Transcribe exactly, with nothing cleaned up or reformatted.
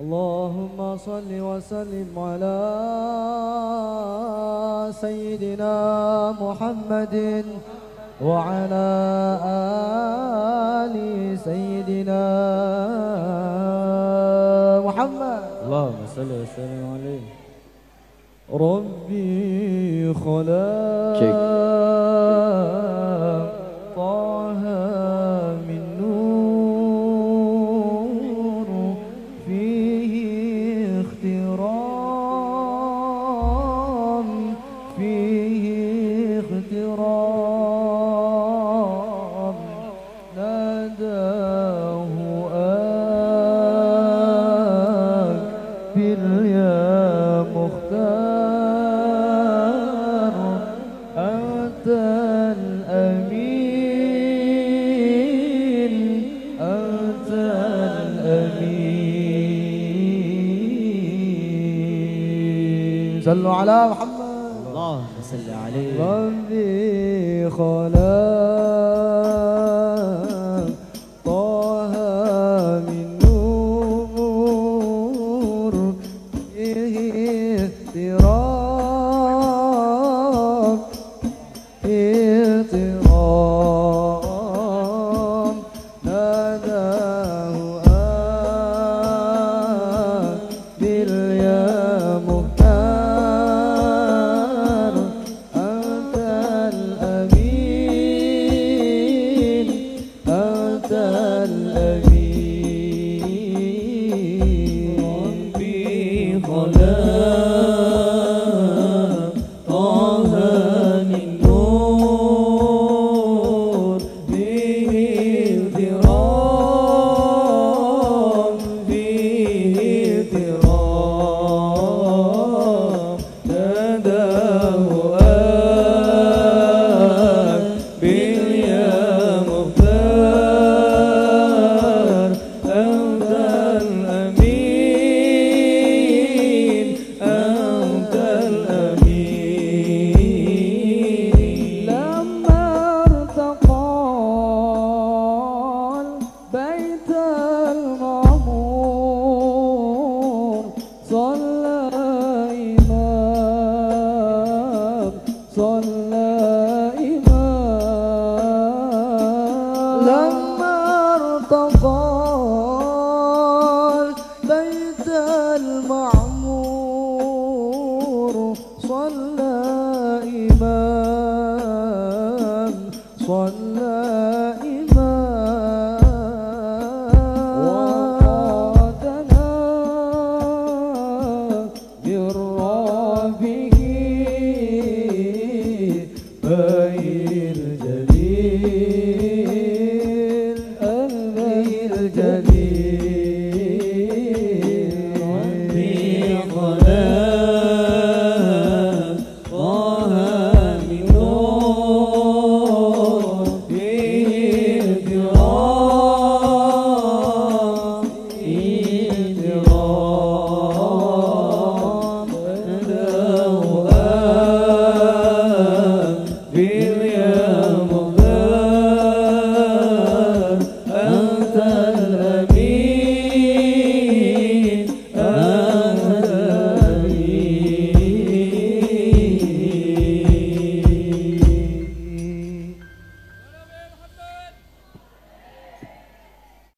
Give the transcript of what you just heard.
اللهم صل وسلم على سيدنا محمد وعلى آل سيدنا محمد. اللهم صل وسلم عليه. ربي خلق طه من نور فيه اخترام فيه اخترام ناداه أكبر يا مختار أنت الأمين أنت الأمين. صلوا على محمد. اللهم صل عليه. ربي خلق طه من نور فيه احترام احترام ناداه أكبر يا مختار أنت الأمين أنت الأمين. ربي خلق طه من نور فيه اغترام فيه اغترام